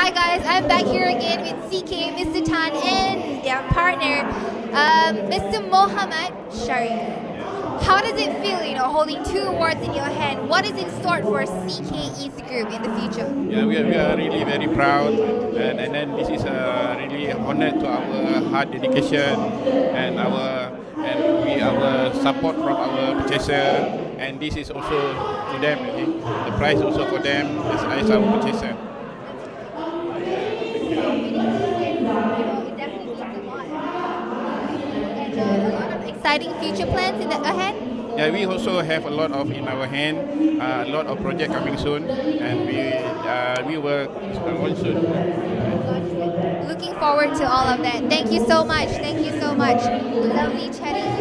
Hi guys, I'm back here again with CK, Mr. Tan, and their partner, Mr. Mohammed Sharif. How does it feel, holding two awards in your hand? What is in store for CK East Group in the future? Yeah, we are really very proud, and then this is really honor to our hard dedication and our support from our purchaser, and this is also to them. Okay? The prize also for them as our purchaser. A lot of exciting future plans ahead? Yeah, we also have a lot of in our hand, a lot of project coming soon, and we work on soon. Looking forward to all of that. Thank you so much. Thank you so much. Lovely chatting.